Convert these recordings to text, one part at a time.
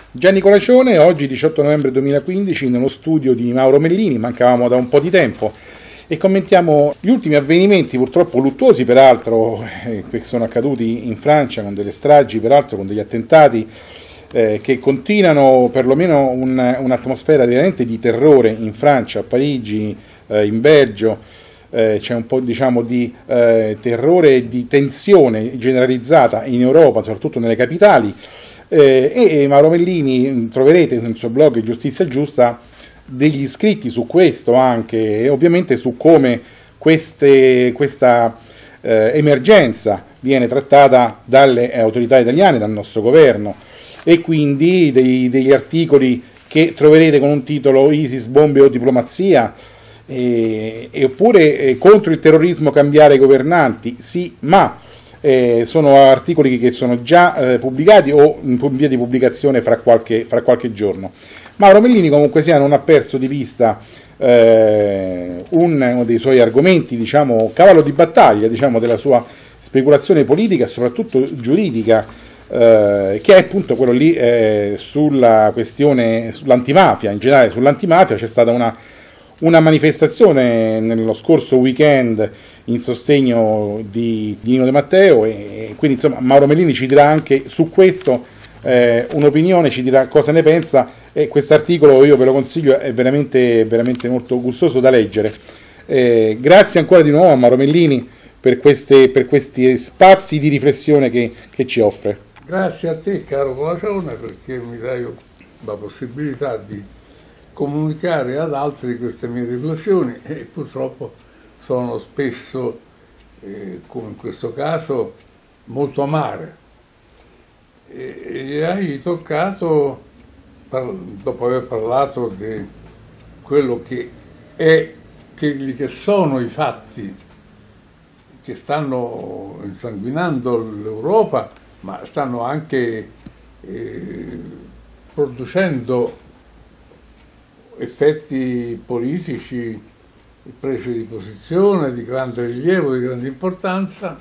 Gianni Colacione, oggi 18 novembre 2015 nello studio di Mauro Mellini, mancavamo da un po' di tempo e commentiamo gli ultimi avvenimenti, purtroppo luttuosi peraltro, che sono accaduti in Francia con delle stragi, peraltro con degli attentati che continuano perlomeno un'atmosfera veramente di terrore in Francia, a Parigi, in Belgio. C'è un po' diciamo di terrore e di tensione generalizzata in Europa, soprattutto nelle capitali. E Mauro Mellini troverete sul suo blog Giustizia Giusta degli scritti su questo anche, e ovviamente su come questa emergenza viene trattata dalle autorità italiane, dal nostro governo, e quindi degli articoli che troverete con un titolo ISIS, bombe o diplomazia, oppure contro il terrorismo cambiare i governanti, sì, ma sono articoli che sono già pubblicati o in via di pubblicazione fra qualche giorno. Mauro Mellini comunque sia non ha perso di vista uno dei suoi argomenti, diciamo cavallo di battaglia, diciamo, della sua speculazione politica e soprattutto giuridica, che è appunto quello lì sulla questione, sull'antimafia. In generale sull'antimafia c'è stata una manifestazione nello scorso weekend in sostegno di Nino De Matteo, e quindi insomma Mauro Mellini ci dirà anche su questo un'opinione, ci dirà cosa ne pensa, e questo articolo io ve lo consiglio, è veramente, veramente molto gustoso da leggere. Grazie ancora di nuovo a Mauro Mellini per questi spazi di riflessione che ci offre. Grazie a te caro Colacione, perché mi dai la possibilità di comunicare ad altri queste mie riflessioni, e purtroppo sono spesso, come in questo caso, molto amare. E hai toccato, dopo aver parlato di quello che sono i fatti che stanno insanguinando l'Europa, ma stanno anche producendo effetti politici, prese di posizione di grande rilievo, di grande importanza,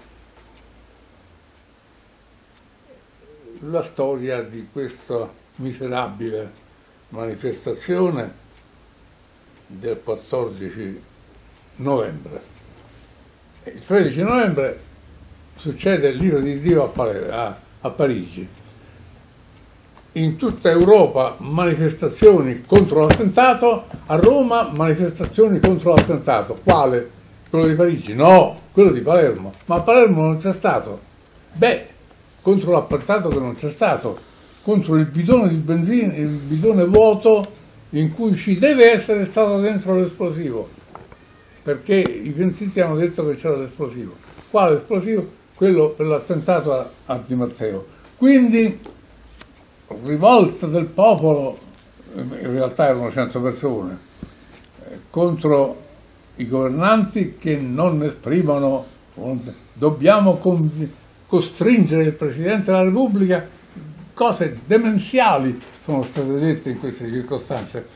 la storia di questa miserabile manifestazione del 14 novembre. Il 13 novembre succede l'ira di Dio a Parigi. In tutta Europa manifestazioni contro l'attentato, a Roma manifestazioni contro l'attentato. Quale? Quello di Parigi? No, quello di Palermo. Ma a Palermo non c'è stato. Beh, contro l'attentato che non c'è stato, contro il bidone di benzina, il bidone vuoto in cui ci deve essere stato dentro l'esplosivo, perché i pentiti hanno detto che c'era l'esplosivo. Quale esplosivo? Quello per l'attentato a Di Matteo. Quindi rivolta del popolo, in realtà erano 100 persone, contro i governanti che non esprimono, dobbiamo costringere il Presidente della Repubblica, cose demenziali sono state dette in queste circostanze,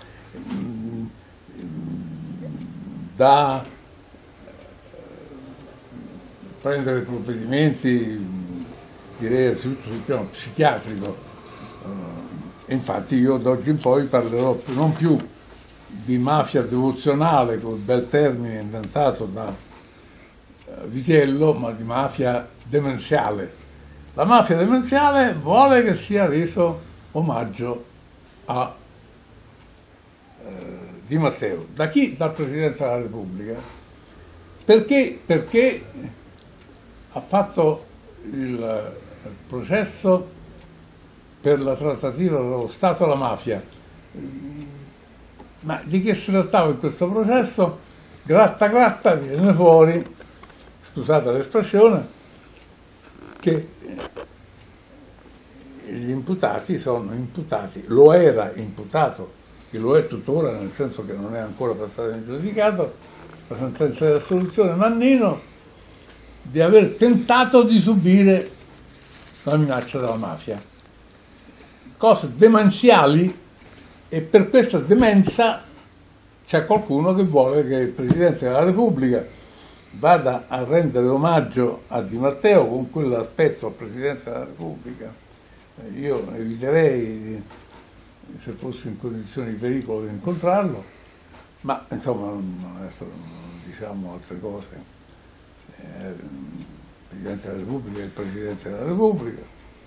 da prendere provvedimenti, direi anzitutto sul piano psichiatrico. Infatti io da oggi in poi parlerò non più di mafia devozionale, quel bel termine inventato da Vitiello, ma di mafia demenziale. La mafia demenziale vuole che sia reso omaggio a Di Matteo. Da chi? Dal Presidente della Repubblica. Perché? Perché ha fatto il processo per la trattativa tra lo Stato e la mafia. Ma di che si trattava in questo processo? Gratta viene fuori, scusate l'espressione, che gli imputati sono imputati, lo era imputato, che lo è tuttora, nel senso che non è ancora passato in giudicato, la sentenza di assoluzione Mannino, di aver tentato di subire la minaccia della mafia. Cose demenziali, e per questa demenza c'è qualcuno che vuole che il Presidente della Repubblica vada a rendere omaggio a Di Matteo con quell'aspetto al Presidente della Repubblica io eviterei, se fossi in condizioni di pericolo, di incontrarlo, ma insomma adesso non diciamo altre cose. Il Presidente della Repubblica è il Presidente della Repubblica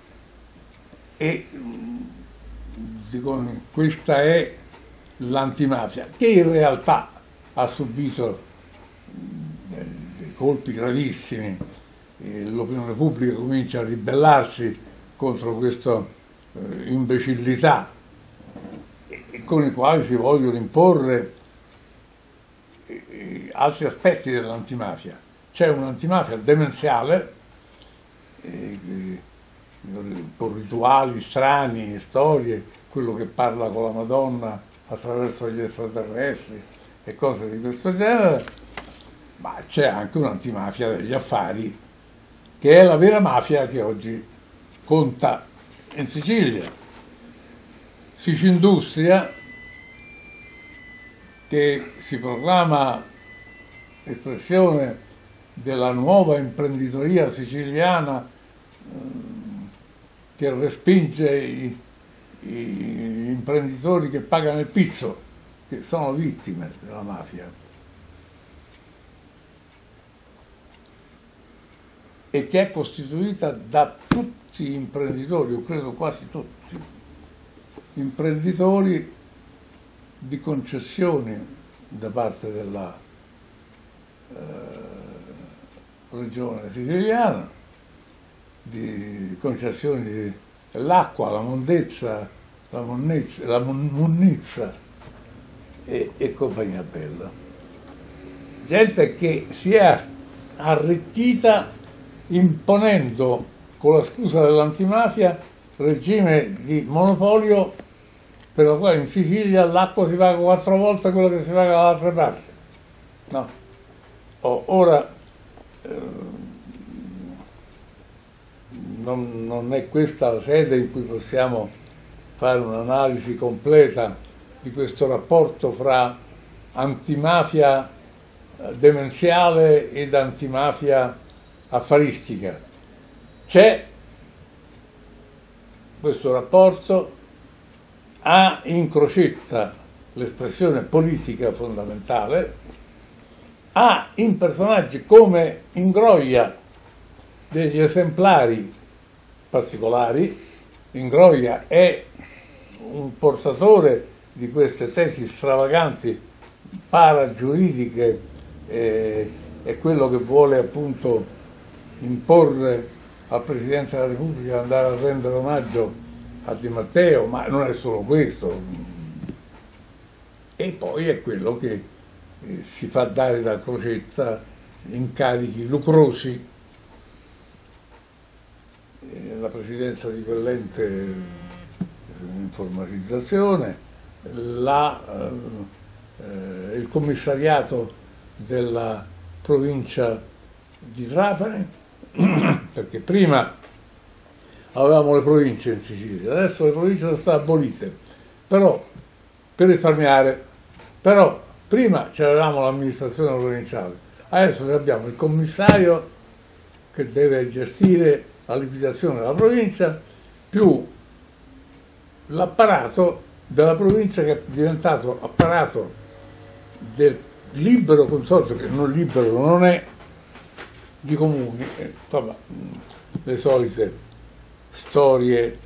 e dico, questa è l'antimafia, che in realtà ha subito dei colpi gravissimi. L'opinione pubblica comincia a ribellarsi contro questa imbecillità con i quali si vogliono imporre altri aspetti dell'antimafia. C'è un'antimafia demenziale, con rituali strani, storie, quello che parla con la Madonna attraverso gli extraterrestri e cose di questo genere, ma c'è anche un'antimafia degli affari, che è la vera mafia che oggi conta in Sicilia. Sicindustria, che si proclama espressione della nuova imprenditoria siciliana, che respinge gli imprenditori che pagano il pizzo, che sono vittime della mafia, e che è costituita da tutti gli imprenditori, io credo quasi tutti, imprenditori di concessioni da parte della regione siciliana, di concessioni dell'acqua, la mondezza, la munnizza e compagnia bella. Gente che si è arricchita imponendo, con la scusa dell'antimafia, regime di monopolio per la quale in Sicilia l'acqua si paga 4 volte quello che si paga da altre parti. No. Ora non è questa la sede in cui possiamo fare un'analisi completa di questo rapporto fra antimafia demenziale ed antimafia affaristica. C'è questo rapporto, ha in crocetta l'espressione politica fondamentale, ha in personaggi come Ingroia degli esemplari particolari. Ingroia è un portatore di queste tesi stravaganti, paragiuridiche, è quello che vuole appunto imporre al Presidente della Repubblica andare a rendere omaggio a Di Matteo, ma non è solo questo. E poi è quello che si fa dare da Crocetta incarichi lucrosi, la presidenza di quell'ente informatizzazione, il commissariato della provincia di Trapani, perché prima avevamo le province in Sicilia, adesso le province sono state abolite, però per risparmiare, però prima c'avevamo l'amministrazione provinciale, adesso abbiamo il commissario che deve gestire la liquidazione della provincia, più l'apparato della provincia che è diventato apparato del libero consorzio, che non libero non è, di comuni, vabbè, le solite storie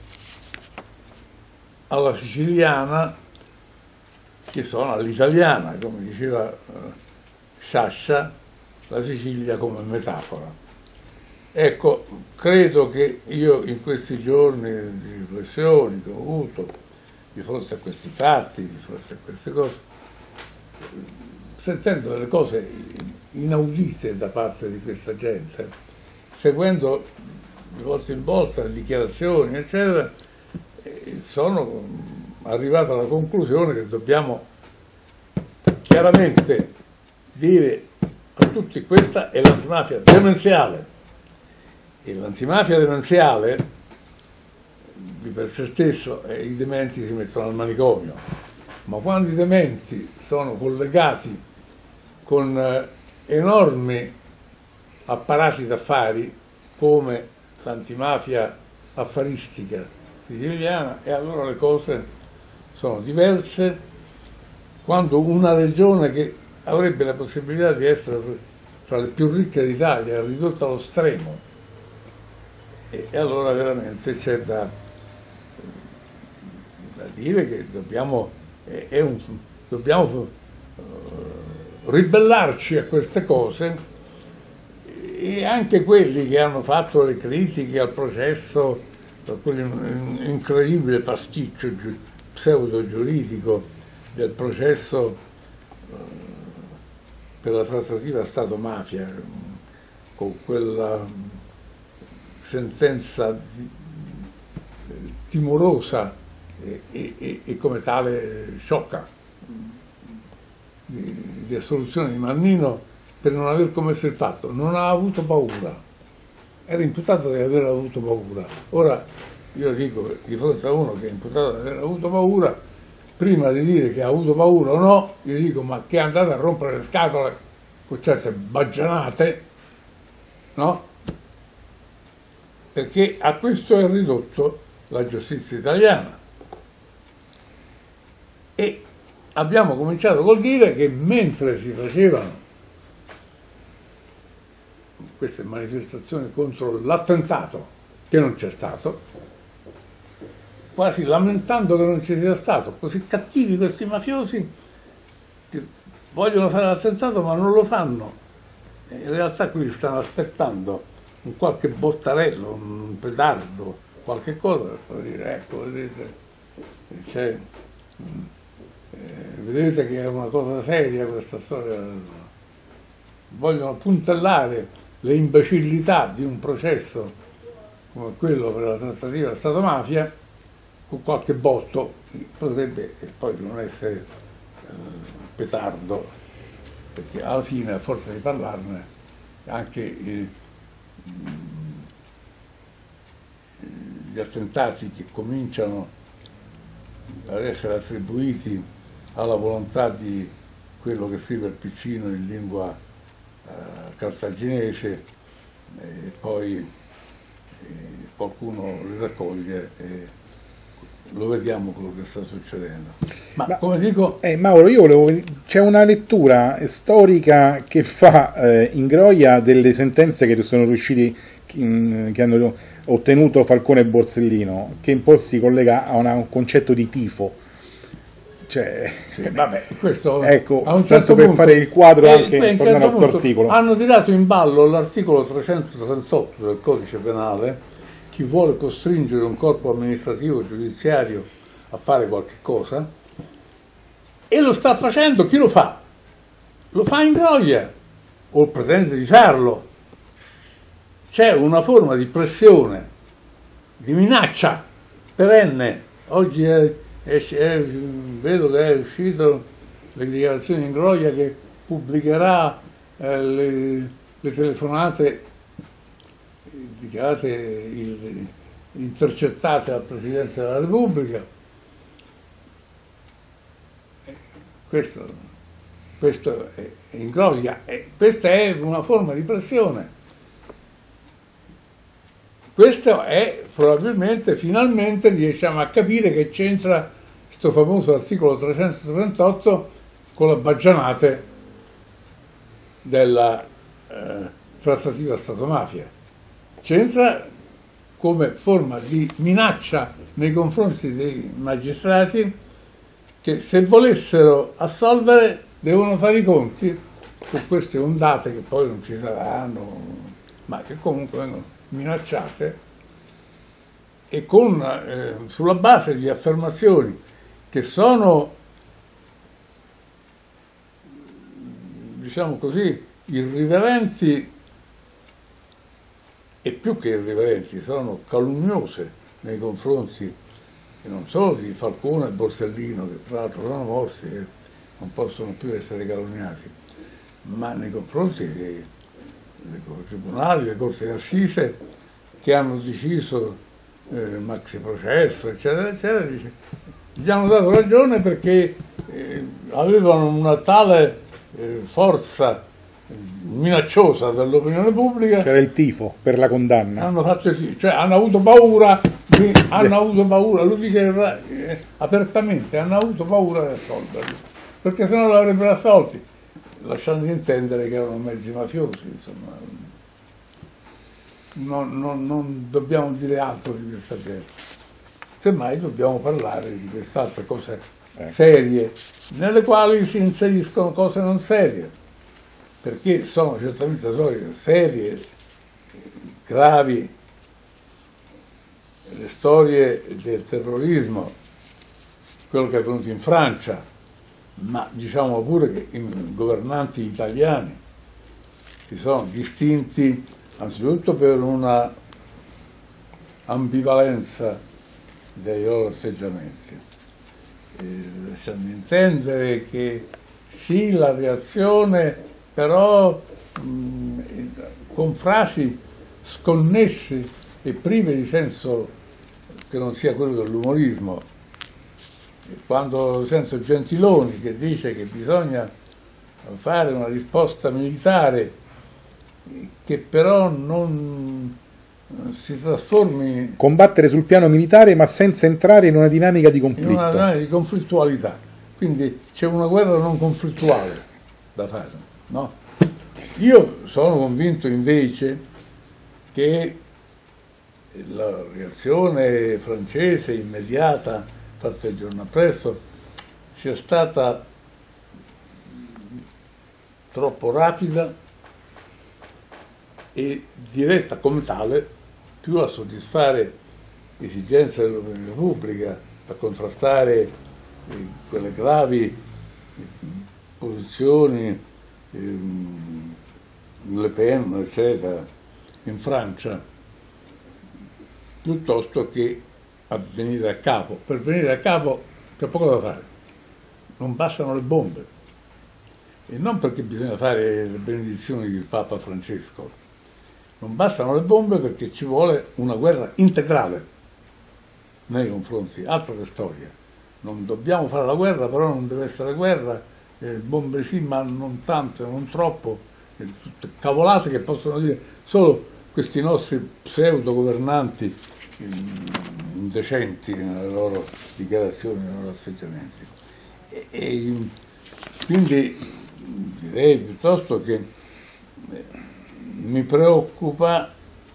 alla siciliana che sono all'italiana, come diceva Sciascia, la Sicilia come metafora. Ecco, credo che io in questi giorni di riflessioni che ho avuto di fronte a questi fatti, di fronte a queste cose, sentendo delle cose inaudite da parte di questa gente, seguendo di volta in volta le dichiarazioni, eccetera, sono arrivato alla conclusione che dobbiamo chiaramente dire a tutti: questa è l'antimafia demenziale. E l'antimafia demenziale, di per sé stesso, i dementi si mettono al manicomio, ma quando i dementi sono collegati con enormi apparati d'affari come l'antimafia affaristica siciliana, e allora le cose sono diverse quando una regione che avrebbe la possibilità di essere tra le più ricche d'Italia è ridotta allo stremo, e allora veramente c'è da dire che dobbiamo ribellarci a queste cose, e anche quelli che hanno fatto le critiche al processo, per quell'incredibile pasticcio pseudo-giuridico del processo per la trattativa Stato-mafia, con quella sentenza timorosa e come tale sciocca di assoluzione di Mannino per non aver commesso il fatto. Non ha avuto paura, era imputato di aver avuto paura. Ora io dico, di fronte a uno che è imputato di aver avuto paura, prima di dire che ha avuto paura o no, io dico: ma che è andato a rompere le scatole con certe baggianate, no? Perché a questo è ridotto la giustizia italiana. E abbiamo cominciato col dire che mentre si facevano queste manifestazioni contro l'attentato, che non c'è stato, quasi lamentando che non ci sia stato, così cattivi questi mafiosi che vogliono fare l'attentato ma non lo fanno, in realtà qui stanno aspettando un qualche bottarello, un petardo, qualche cosa per dire: ecco, vedete, vedete che è una cosa seria questa storia. Vogliono puntellare le imbecillità di un processo come quello per la trattativa Stato-mafia con qualche botto, potrebbe poi non essere petardo, perché alla fine, a forza di parlarne, anche gli attentati che cominciano ad essere attribuiti alla volontà di quello che scrive il Pizzino in lingua cartaginese, e poi qualcuno li raccoglie e lo vediamo quello che sta succedendo. Ma come dico... Mauro, c'è una lettura storica che fa Ingroia delle sentenze che sono riusciti, che hanno ottenuto Falcone e Borsellino, che un po' si collega a un concetto di tifo. Cioè, sì, vabbè, questo ecco, a un certo per punto, fare il quadro anche tornando al tuo articolo. Hanno tirato in ballo l'articolo 338 del codice penale. Chi vuole costringere un corpo amministrativo giudiziario a fare qualche cosa, e lo sta facendo, chi lo fa? Lo fa Ingroia, o pretende di farlo. C'è una forma di pressione, di minaccia perenne. Oggi vedo che è uscito le dichiarazioni di Ingroia che pubblicherà le telefonate dichiarate intercettate al Presidente della Repubblica. Questo è Ingroia, e questa è una forma di pressione. Questo è probabilmente, finalmente riusciamo a capire che c'entra questo famoso articolo 338 con le baggianate della trattativa Stato-mafia. C'entra come forma di minaccia nei confronti dei magistrati che, se volessero assolvere, devono fare i conti con queste ondate che poi non ci saranno, ma che comunque vengono minacciate, e sulla base di affermazioni che sono, diciamo così, irriverenti, e più che irriverenti, sono calunniose nei confronti non solo di Falcone e Borsellino, che tra l'altro sono morti e non possono più essere calunniati, ma nei confronti dei tribunali, le corti d'assise, che hanno deciso maxi processo, eccetera, eccetera. Gli hanno dato ragione perché avevano una tale forza minacciosa dell'opinione pubblica. C'era il tifo per la condanna. Hanno fatto sì, cioè hanno avuto paura di hanno avuto paura, lo dice apertamente, hanno avuto paura di assolverli, perché se no l'avrebbero assolti, lasciando intendere che erano mezzi mafiosi, insomma. Non dobbiamo dire altro di questa gente, semmai dobbiamo parlare di quest'altre cose serie, nelle quali si inseriscono cose non serie, perché sono certamente storie serie, gravi, le storie del terrorismo, quello che è avvenuto in Francia, ma diciamo pure che i governanti italiani si sono distinti anzitutto per una ambivalenza dei loro atteggiamenti, lasciando intendere che sì, la reazione, però con frasi sconnesse e prive di senso che non sia quello dell'umorismo. Quando sento Gentiloni che dice che bisogna fare una risposta militare che però non si trasformi... Combattere sul piano militare ma senza entrare in una dinamica di conflitto. In una dinamica di conflittualità. Quindi c'è una guerra non conflittuale da fare, no? Io sono convinto invece che la reazione francese immediata, fatta il giorno appresso, sia stata troppo rapida e diretta come tale più a soddisfare le esigenze dell'opinione pubblica, a contrastare quelle gravi posizioni Le Pen, eccetera, in Francia, piuttosto che a venire a capo. Per venire a capo c'è poco da fare, non bastano le bombe, e non perché bisogna fare le benedizioni del Papa Francesco, non bastano le bombe perché ci vuole una guerra integrale nei confronti, altro che storia. Non dobbiamo fare la guerra, però non deve essere guerra, bombe sì, ma non tanto, non troppo, tutte cavolate che possono dire solo questi nostri pseudo governanti indecenti nelle loro dichiarazioni, nei loro atteggiamenti. E quindi direi piuttosto che mi preoccupa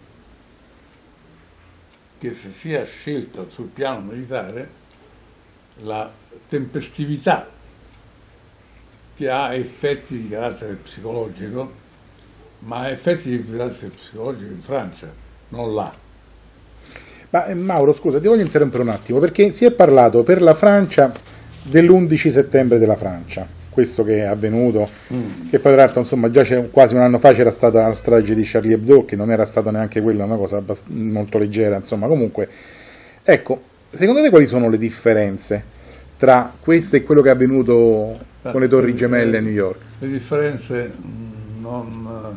che si sia scelta sul piano militare la tempestività che ha effetti di carattere psicologico, ma effetti di carattere psicologico in Francia, non là. Ma Mauro, scusa, ti voglio interrompere un attimo, perché si è parlato per la Francia dell'11 settembre della Francia, questo che è avvenuto, che poi tra l'altro insomma già quasi un anno fa c'era stata la strage di Charlie Hebdo, che non era stata neanche quella una cosa molto leggera, insomma. Comunque, ecco, secondo te quali sono le differenze tra questo e quello che è avvenuto con le Torri Gemelle a New York? Le differenze non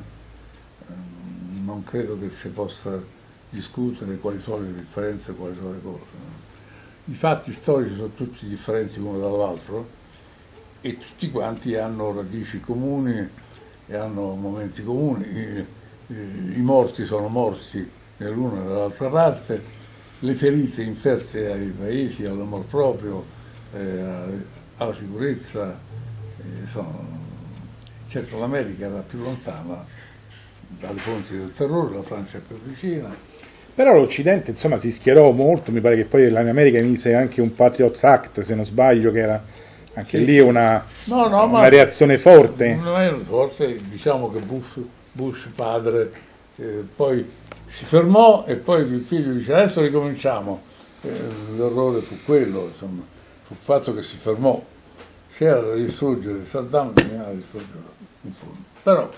credo che si possa discutere quali sono le differenze e quali sono le cose. I fatti storici sono tutti differenti l'uno dall'altro e tutti quanti hanno radici comuni e hanno momenti comuni. I morti sono morti nell'una e nell'altra parte, le ferite inferte ai paesi, all'amor proprio, alla sicurezza, certo l'America era più lontana dalle fonti del terrore, la Francia è più vicina. Però l'Occidente insomma si schierò molto, mi pare che poi l'America mise anche un Patriot Act, se non sbaglio, che era anche lì una reazione forte. Forte, diciamo che Bush padre poi si fermò e poi il figlio dice adesso ricominciamo. L'errore fu quello, insomma, fu il fatto che si fermò. Se era da distruggere Saddam, bisognava distruggerlo in fondo. Però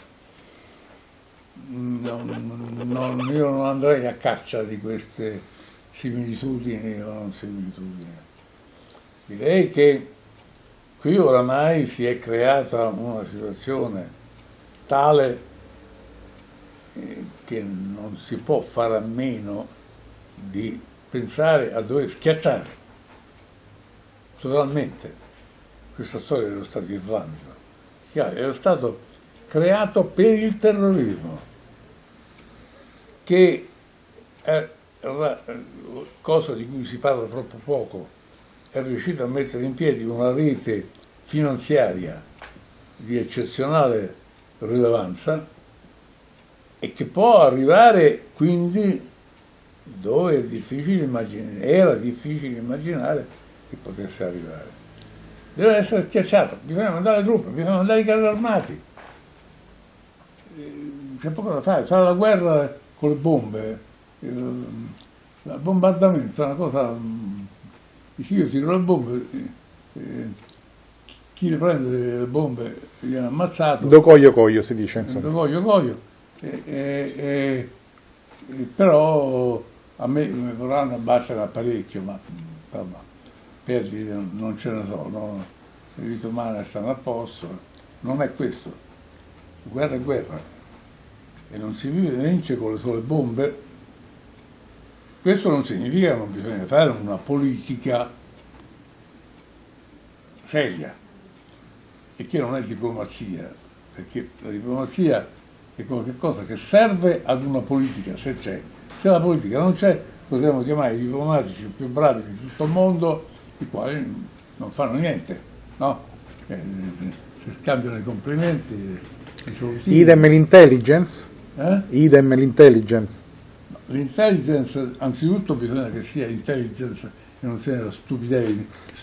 io non andrei a caccia di queste similitudini o non similitudini. Direi che qui oramai si è creata una situazione tale che non si può fare a meno di pensare a dover schiacciare totalmente questa storia dello Stato islamico, che era stato creato per il terrorismo, che cosa di cui si parla troppo poco, è riuscito a mettere in piedi una rete finanziaria di eccezionale rilevanza e che può arrivare quindi dove è difficile immaginare, era difficile immaginare che potesse arrivare. Deve essere schiacciato, bisogna mandare le truppe, bisogna mandare i carri armati. C'è poco da fare, sarà la guerra con le bombe, il bombardamento è una cosa, io tiro le bombe, chi le prende le bombe viene ammazzato. Do coglio si dice. Do coglio. Però a me mi vorranno abbattere parecchio, ma perdite non ce ne sono, no? Le vite umane stanno a posto, non è questo. Guerra è guerra e non si vive e vince con le sole bombe. Questo non significa che non bisogna fare una politica seria, e che non è diplomazia, perché la diplomazia è qualcosa che serve ad una politica, se c'è. Se la politica non c'è, potremmo chiamare i diplomatici più bravi di tutto il mondo, i quali non fanno niente, no? Si scambiano i complimenti, i salutini. Idem l'intelligence? Idem l'intelligence. L'intelligence, anzitutto bisogna che sia intelligence e non sia stupiding,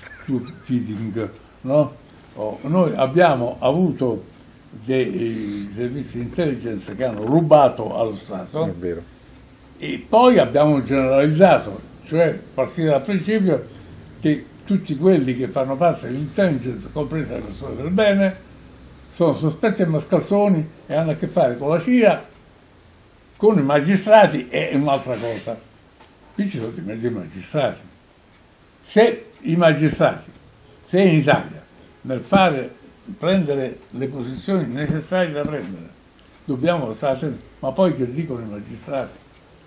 no? Noi abbiamo avuto dei servizi di intelligence che hanno rubato allo Stato. È vero. E poi abbiamo generalizzato, cioè partire dal principio che tutti quelli che fanno parte dell'intelligence, comprese le persone del bene, sono sospetti e mascalzoni e hanno a che fare con la CIA, con i magistrati e un'altra cosa. Qui ci sono di mezzo i magistrati. Se i magistrati, se in Italia, nel prendere le posizioni necessarie da prendere, dobbiamo stare attenti, ma poi che dicono i magistrati?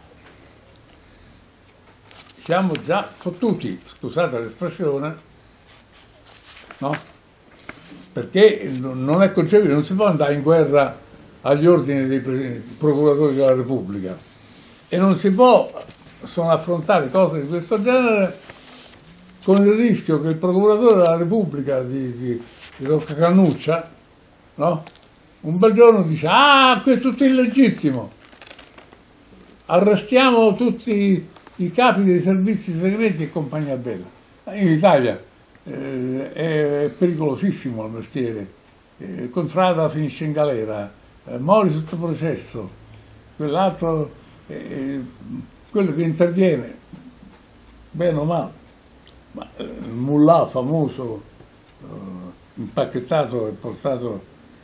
Siamo già fottuti, scusate l'espressione, no? Perché non è concepibile, non si può andare in guerra agli ordini dei procuratori della Repubblica e non si possono affrontare cose di questo genere con il rischio che il procuratore della Repubblica di Roccacannuccia, no? Un bel giorno dice: ah, qui è tutto illegittimo, arrestiamo tutti i capi dei servizi segreti e compagnia bella. In Italia è pericolosissimo il mestiere, Contrada finisce in galera, Mori sotto processo, quell'altro, quello che interviene, bene o male, ma il mullah famoso, impacchettato e portato,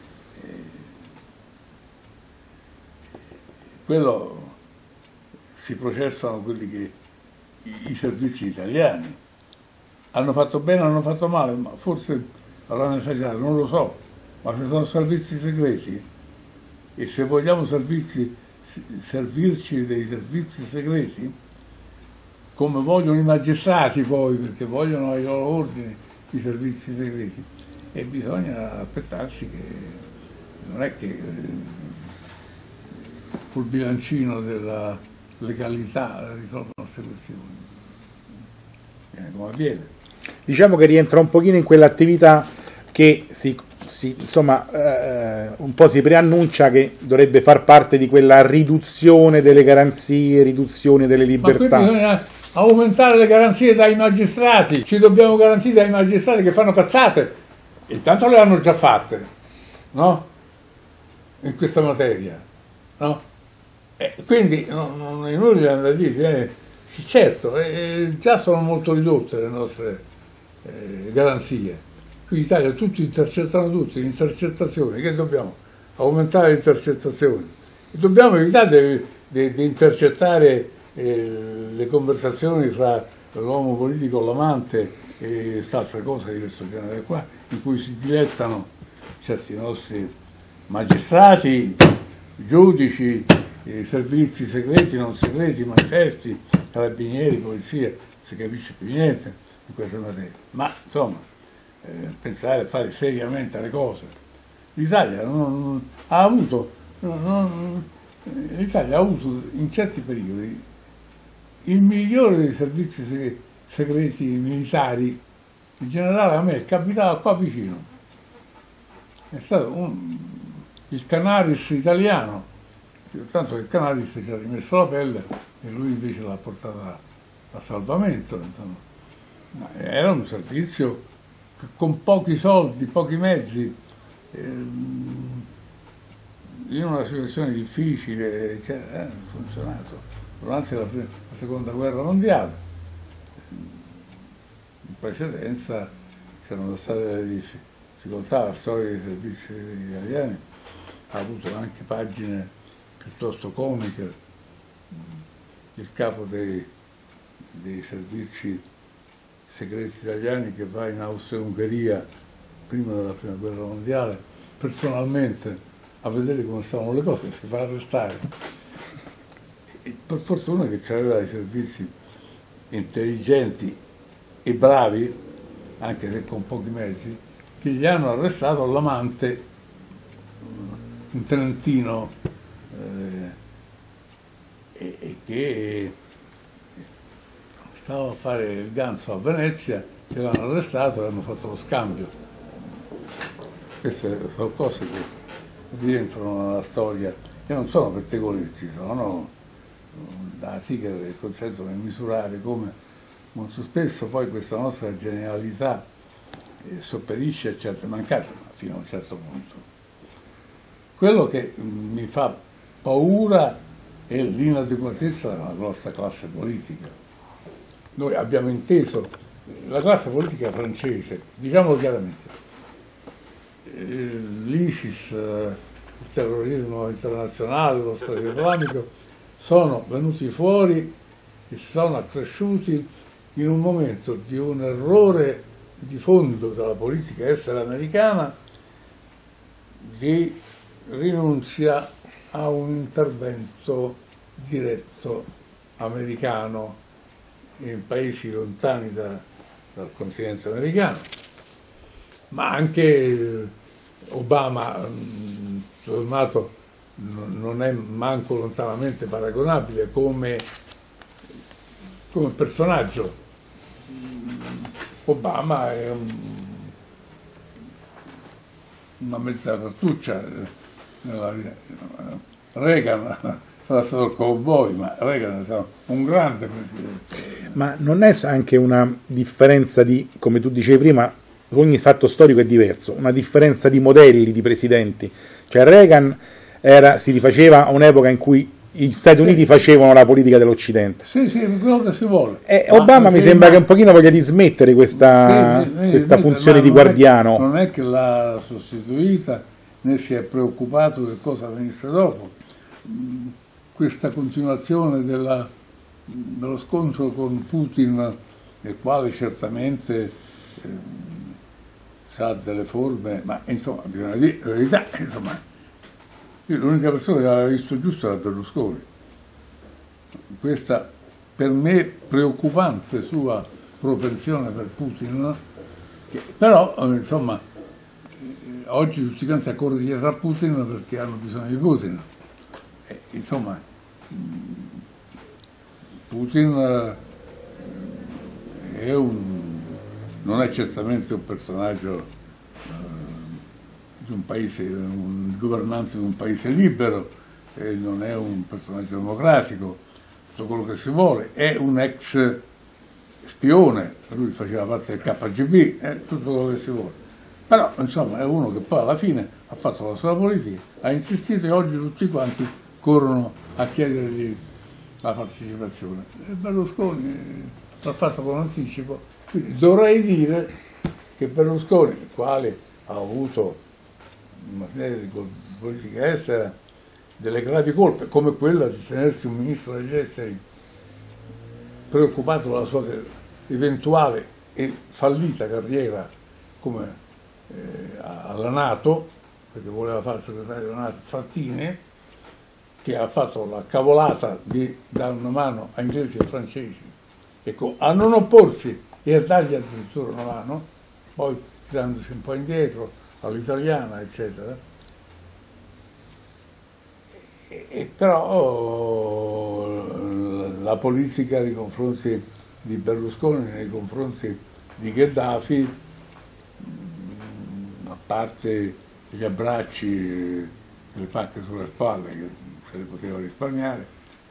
quello si processano quelli che i servizi italiani hanno fatto bene o hanno fatto male, ma forse avranno esagerato, non lo so, ma ci sono servizi segreti e se vogliamo servirci dei servizi segreti, come vogliono i magistrati poi, perché vogliono ai loro ordini i servizi segreti, e bisogna aspettarsi che non è che col bilancino della legalità risolvono queste questioni. Come avviene. Diciamo che rientra un pochino in quell'attività che insomma, un po' si preannuncia che dovrebbe far parte di quella riduzione delle garanzie, riduzione delle libertà. Ma qui bisogna aumentare le garanzie dai magistrati, ci dobbiamo garantire dai magistrati che fanno cazzate, intanto le hanno già fatte, no? In questa materia, no? Quindi non è inutile andare a dire, sì, certo, già sono molto ridotte le nostre garanzie. Qui in Italia tutti intercettano tutti, intercettazioni, che dobbiamo? Aumentare le intercettazioni. E dobbiamo evitare di intercettare le conversazioni fra l'uomo politico, l'amante e quest'altra cosa di questo genere qua, in cui si dilettano certi nostri magistrati, giudici, servizi segreti, non segreti, manifesti, carabinieri, polizia, non si capisce più niente in questa materia. Ma insomma, pensare a fare seriamente le cose. L'Italia ha avuto in certi periodi il migliore dei servizi segreti militari, in generale a me capitava qua vicino, è stato il Canaris italiano, tanto che il Canaris ci ha rimesso la pelle e lui invece l'ha portata a salvamento, insomma. Ma era un servizio che con pochi soldi, pochi mezzi, in una situazione difficile, ha funzionato durante la seconda guerra mondiale. In precedenza c'erano state delle difficoltà, la storia dei servizi italiani ha avuto anche pagine piuttosto comiche. Il capo dei servizi segreti italiani che va in Austria-Ungheria prima della prima guerra mondiale personalmente a vedere come stavano le cose, si fa arrestare. E per fortuna che c'aveva dei servizi intelligenti e bravi, anche se con pochi mezzi, che gli hanno arrestato l'amante, un trentino, e che stava a fare il ganzo a Venezia, che l'hanno arrestato e hanno fatto lo scambio. Queste sono cose che rientrano nella storia, che non sono pettegolezzi, sono dati che consentono di misurare come molto spesso poi questa nostra genialità sopperisce a certe mancanze, ma fino a un certo punto. Quello che mi fa paura è l'inadeguatezza della nostra classe politica. Noi abbiamo inteso la classe politica francese, diciamolo chiaramente, l'ISIS, il terrorismo internazionale, lo Stato islamico, sono venuti fuori e sono accresciuti in un momento di un errore di fondo della politica estera americana di rinunzia a un intervento diretto americano in paesi lontani dal continente americano, ma anche Obama, tutto sommato, non è manco lontanamente paragonabile come personaggio. Obama è una mezza cartuccia nella vita. Reagan era stato il cowboy, ma Reagan è stato un grande presidente. Ma non è anche una differenza di, come tu dicevi prima, ogni fatto storico è diverso, una differenza di modelli di presidenti. Cioè Reagan si rifaceva a un'epoca in cui gli Stati Uniti facevano la politica dell'Occidente. Sì, quello che si vuole. Obama mi sembra che un pochino voglia dismettere questa funzione di guardiano. Non è che l'ha sostituita, né si è preoccupato che cosa venisse dopo. Questa continuazione dello scontro con Putin, nel quale certamente ha delle forme, ma insomma bisogna dire la verità, insomma. L'unica persona che aveva visto giusto era Berlusconi. Questa per me preoccupante sua propensione per Putin, che però insomma oggi tutti quanti accorrono dietro a Putin perché hanno bisogno di Putin. Insomma, Putin non è certamente un personaggio di un paese, un governante di un paese libero, non è un personaggio democratico, tutto quello che si vuole, è un ex spione, lui faceva parte del KGB, tutto quello che si vuole. Però insomma è uno che poi alla fine ha fatto la sua politica, ha insistito e oggi tutti quanti corrono a chiedergli la partecipazione. E Berlusconi l'ha fatto con anticipo, quindi dovrei dire che Berlusconi, il quale ha avuto in materia di politica estera delle gravi colpe, come quella di tenersi un ministro degli esteri preoccupato della sua eventuale e fallita carriera come alla Nato, perché voleva fare il segretario della Nato, Frattini, che ha fatto la cavolata di dare una mano a inglesi e francesi a non opporsi e a dargli addirittura una mano, poi tirandosi un po' indietro all'italiana, eccetera. Però la politica nei confronti di Berlusconi, nei confronti di Gheddafi, a parte gli abbracci, le pacche sulle spalle che se le poteva risparmiare,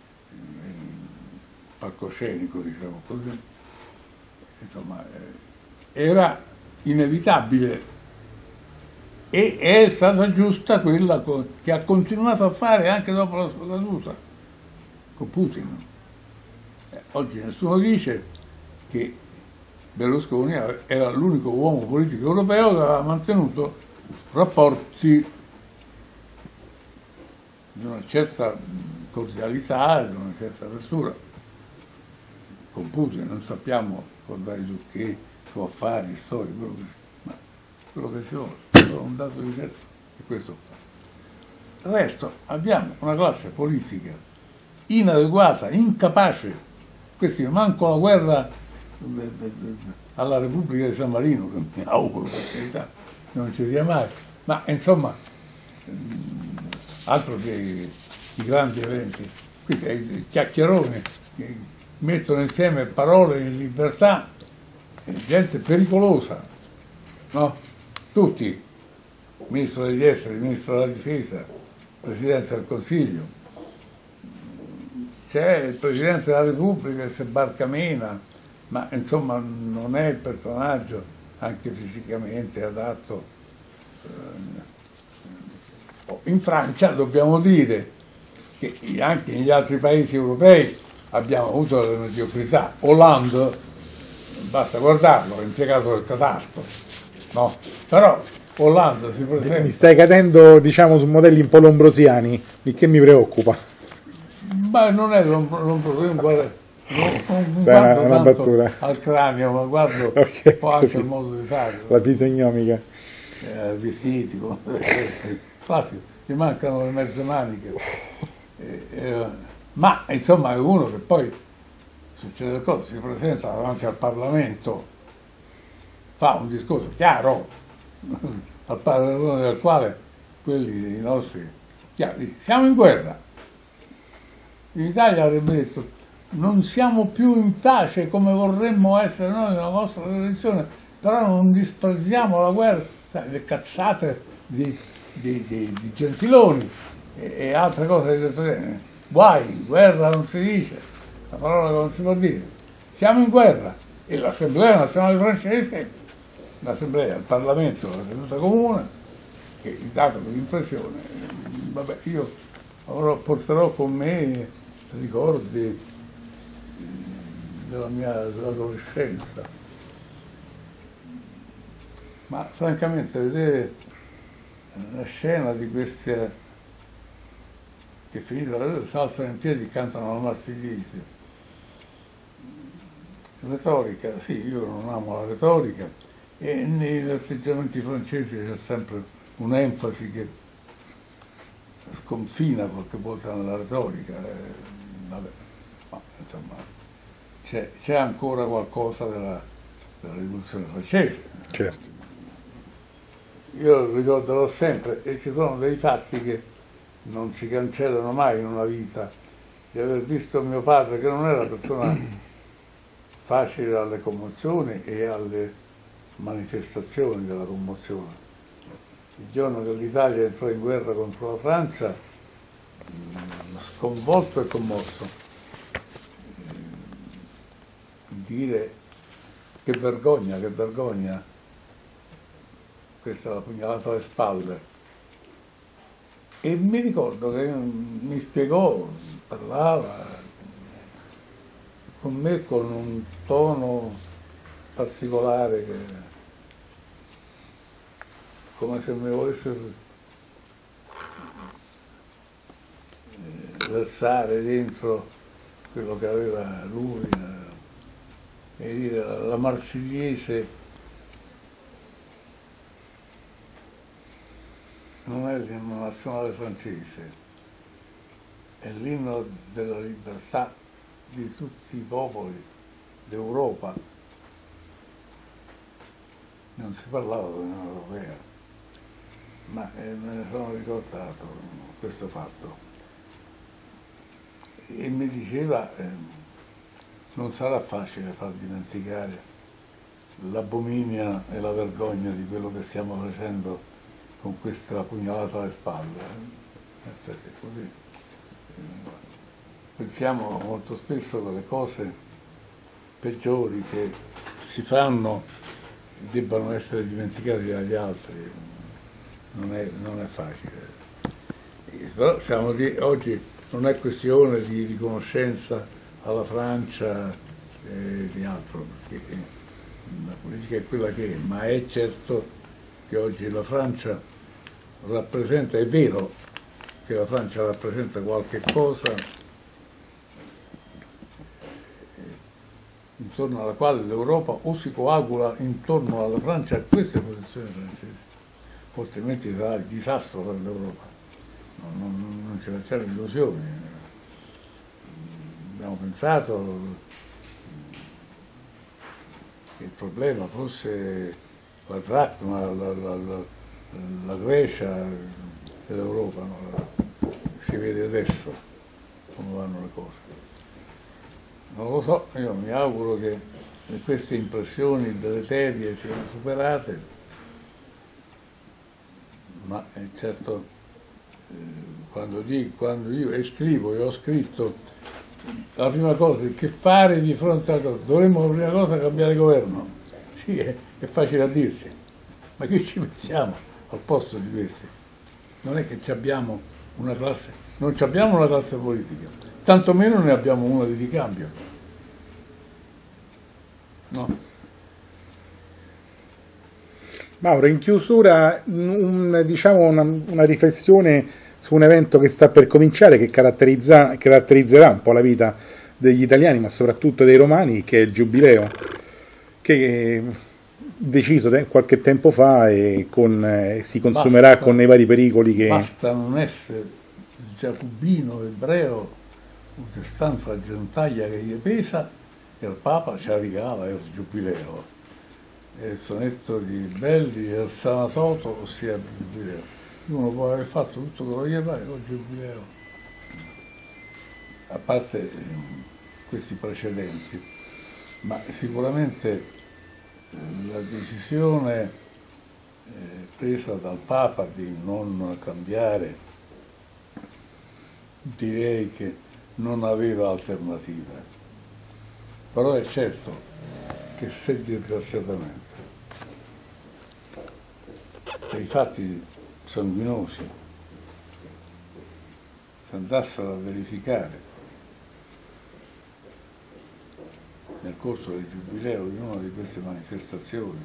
palcoscenico, diciamo così, insomma, era inevitabile e è stata giusta quella che ha continuato a fare anche dopo la sua caduta con Putin. Oggi nessuno dice che Berlusconi era l'unico uomo politico europeo che aveva mantenuto rapporti di una certa cordialità, di una certa apertura con Putin. Non sappiamo ricordare su che, su affari, storie, quello che si vuole, però un dato di certo è questo. Il resto abbiamo una classe politica inadeguata, incapace. Questi manco la guerra alla Repubblica di San Marino, che mi auguro per carità non ci sia mai, ma insomma altro che i grandi eventi. Questi i chiacchieroni che mettono insieme parole in libertà, gente pericolosa, no? Tutti, ministro degli esteri, ministro della difesa, presidenza del Consiglio, c'è il Presidente della Repubblica che si barcamena, ma insomma non è il personaggio anche fisicamente adatto. In Francia dobbiamo dire che anche negli altri paesi europei abbiamo avuto delle mediocrità. Hollande, basta guardarlo, è impiegato del catasto, no? Però Hollande si presenta... Mi stai cadendo, diciamo, su modelli un po' lombrosiani, il che mi preoccupa. Ma non è l'ombrosino, non Beh, guardo una tanto battuta al cranio, ma guardo okay, un po' anche il modo di fare. La fisognomica. Vestiti, classico, ti mancano le mezze maniche. Ma insomma è uno che poi succede cosa, si presenta davanti al Parlamento, fa un discorso chiaro, al paragone del quale quelli nostri chiari, siamo in guerra. In Italia avrebbe detto non siamo più in pace come vorremmo essere noi nella nostra tradizione, però non disprezziamo la guerra, sai, le cazzate di Gentiloni e altre cose di questo genere. Guai, guerra non si dice, la parola che non si può dire. Siamo in guerra e l'Assemblea Nazionale Francese, l'Assemblea, il Parlamento, la seduta comune, che ha dato l'impressione, vabbè, io porterò con me ricordi della mia adolescenza, ma francamente vedere la scena di queste che finita si alzano in piedi e cantano la Marsigliese, retorica, sì, io non amo la retorica e negli atteggiamenti francesi c'è sempre un'enfasi che sconfina qualche volta nella retorica, vabbè, ma insomma c'è ancora qualcosa della rivoluzione francese. Certo. Io ricorderò sempre, e ci sono dei fatti che non si cancellano mai in una vita, di aver visto mio padre, che non era una persona facile alle commozioni e alle manifestazioni della commozione. Il giorno che l'Italia entrò in guerra contro la Francia, sconvolto e commosso, dire che vergogna, questa è la pugnalata alle spalle. E mi ricordo che mi spiegò, parlava con me con un tono particolare, come se mi volesse versare dentro quello che aveva lui, e dire la Marsigliese non è l'inno nazionale francese, è l'inno della libertà di tutti i popoli d'Europa. Non si parlava dell'Unione Europea, ma me ne sono ricordato questo fatto. E mi diceva non sarà facile far dimenticare l'abominia e la vergogna di quello che stiamo facendo con questa pugnalata alle spalle. In effetti è così. Pensiamo molto spesso che le cose peggiori che si fanno debbano essere dimenticate dagli altri. Non è facile. Però oggi non è questione di riconoscenza alla Francia e di altro, perché la politica è quella che è, ma è certo che oggi la Francia rappresenta, è vero che la Francia rappresenta qualche cosa intorno alla quale l'Europa o si coagula intorno alla Francia a queste posizioni francesi, altrimenti sarà il disastro per l'Europa. Non ci facciamo illusioni. Abbiamo pensato che il problema fosse la dracma, la Grecia dell'Europa, no? Si vede adesso come vanno le cose. Non lo so, io mi auguro che queste impressioni deleterie siano superate, ma è certo quando io scrivo e ho scritto, la prima cosa è che fare di fronte alla cosa, dovremmo la prima cosa cambiare governo. Sì, è facile a dirsi, ma che ci mettiamo al posto di questi? Non è che abbiamo una classe, non abbiamo una classe politica, tantomeno ne abbiamo una di ricambio. No. Mauro, in chiusura diciamo una riflessione su un evento che sta per cominciare, che caratterizzerà un po' la vita degli italiani, ma soprattutto dei romani, che è il Giubileo, che è deciso qualche tempo fa e si consumerà con i vari pericoli che... Basta non essere giacobino, ebreo, protestante, la gentaglia che gli pesa, e il Papa ci regala il Giubileo. Il sonetto di Belli e il Sanatoto, ossia il Giubileo. Uno può aver fatto tutto quello che gli pare con il Giubileo. A parte questi precedenti, ma sicuramente la decisione presa dal Papa di non cambiare, direi che non aveva alternativa. Però è certo che se disgraziatamente per i fatti sanguinosi si andassero a verificare nel corso del Giubileo di una di queste manifestazioni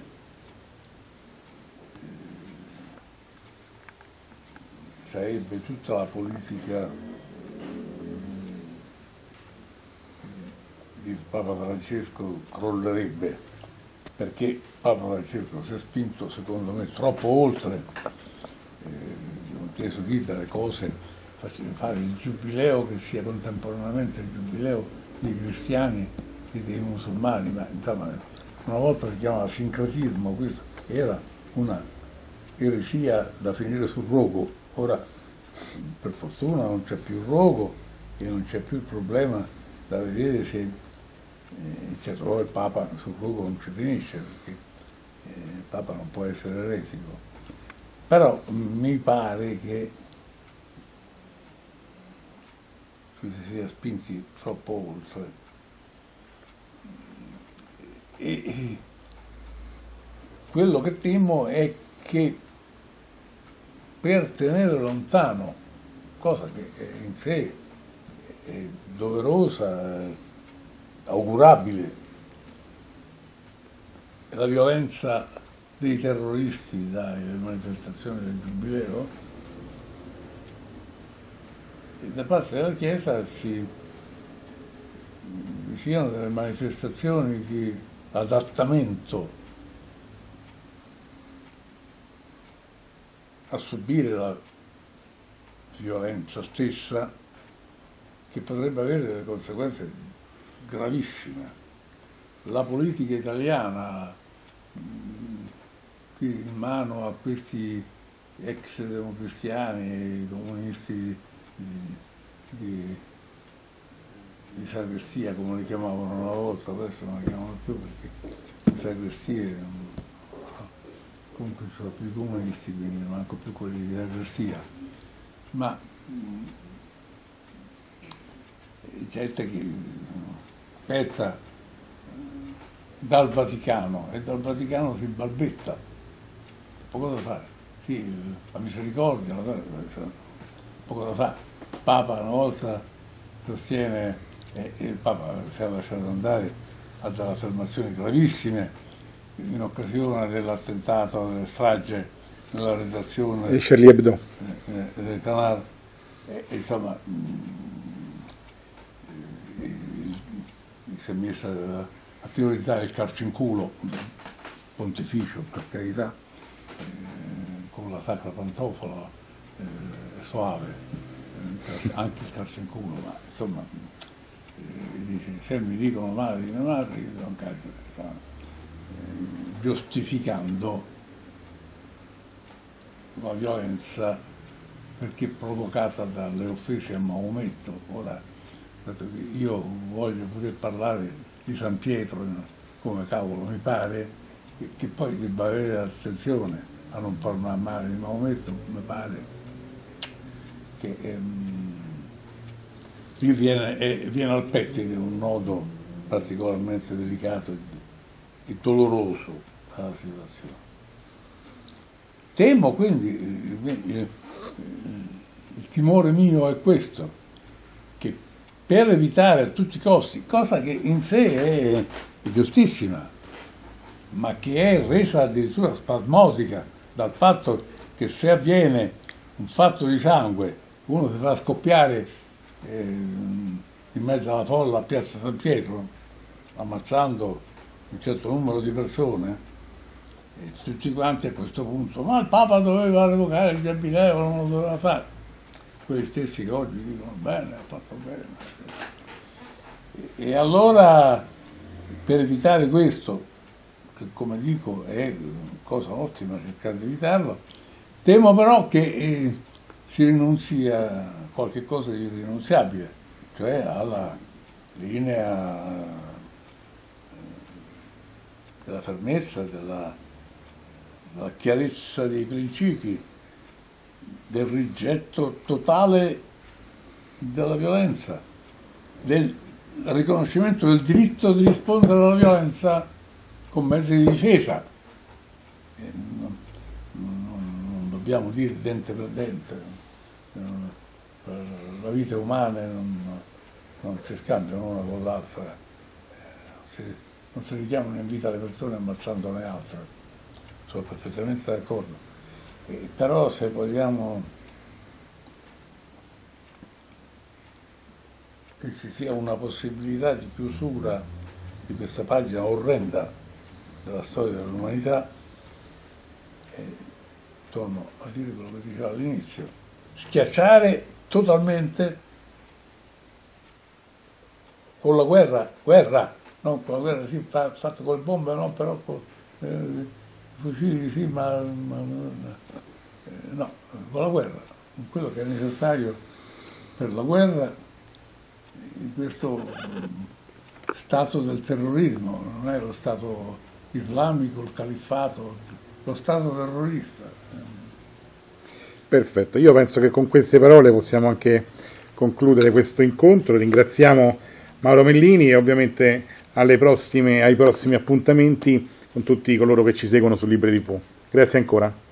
sarebbe tutta la politica di Papa Francesco crollerebbe, perché Papa Francesco si è spinto secondo me troppo oltre, ho inteso dire le cose, fare il Giubileo che sia contemporaneamente il Giubileo dei cristiani e dei musulmani, ma insomma una volta si chiamava sincretismo, questo era una eresia da finire sul rogo. Ora per fortuna non c'è più il rogo e non c'è più il problema da vedere se il Papa sul rogo non ci finisce, perché il Papa non può essere eretico. Però mi pare che si sia spinti troppo oltre. E quello che temo è che per tenere lontano, cosa che in sé è doverosa, augurabile, la violenza dei terroristi dalle manifestazioni del Giubileo, da parte della Chiesa vi siano delle manifestazioni di adattamento a subire la violenza stessa, che potrebbe avere delle conseguenze gravissime. La politica italiana, qui in mano a questi ex democristiani, comunisti di di sagrestia, come li chiamavano una volta, adesso non li chiamano più perché le sagrestie comunque sono più comunisti, quindi non manco più quelli di sagrestia, ma gente che aspetta dal Vaticano e dal Vaticano si balbetta, poco da fare, sì, la misericordia, poco da fare. Il Papa una volta sostiene, e il Papa si è lasciato andare a delle affermazioni gravissime in occasione dell'attentato, della strage nella redazione di Charlie Hebdo del canale, insomma si è messa a teorizzare il calcio in culo, pontificio per carità, con la sacra pantofola soave, anche il calcio in culo, ma insomma dice, se mi dicono male di mia madre, io do un calcio, giustificando la violenza perché provocata dalle offese a Maometto. Ora, io voglio poter parlare di San Pietro come cavolo mi pare, che poi debba avere attenzione a non parlare male di Maometto, mi pare che viene al pettine un nodo particolarmente delicato e doloroso alla situazione. Temo quindi, il timore mio è questo, che per evitare a tutti i costi, cosa che in sé è giustissima, ma che è resa addirittura spasmodica dal fatto che se avviene un fatto di sangue, uno si fa scoppiare in mezzo alla folla a Piazza San Pietro, ammazzando un certo numero di persone, e tutti quanti a questo punto, ma il Papa doveva revocare il giubileo, non lo doveva fare. Quelli stessi che oggi dicono bene, ha fatto bene. E allora, per evitare questo, che come dico è cosa ottima cercare di evitarlo, temo però che si rinunzi a qualche cosa di irrinunziabile, cioè alla linea della fermezza, della chiarezza dei principi, del rigetto totale della violenza, del riconoscimento del diritto di rispondere alla violenza con mezzi di difesa. Non dobbiamo dire dente per dente, la vita umana non si scambiano una con l'altra, non si richiamano in vita le persone ammazzandone altre, sono perfettamente d'accordo. Però se vogliamo che ci sia una possibilità di chiusura di questa pagina orrenda della storia dell'umanità, torno a dire quello che dicevo all'inizio, schiacciare totalmente con la guerra, non con la guerra sì, fatta con le bombe, no, però con fucili sì, ma no, con la guerra, con quello che è necessario per la guerra, in questo stato del terrorismo, non è lo stato islamico, il califfato, lo stato terrorista. Perfetto, io penso che con queste parole possiamo anche concludere questo incontro. Ringraziamo Mauro Mellini e ovviamente ai prossimi appuntamenti con tutti coloro che ci seguono su Libre TV. Grazie ancora.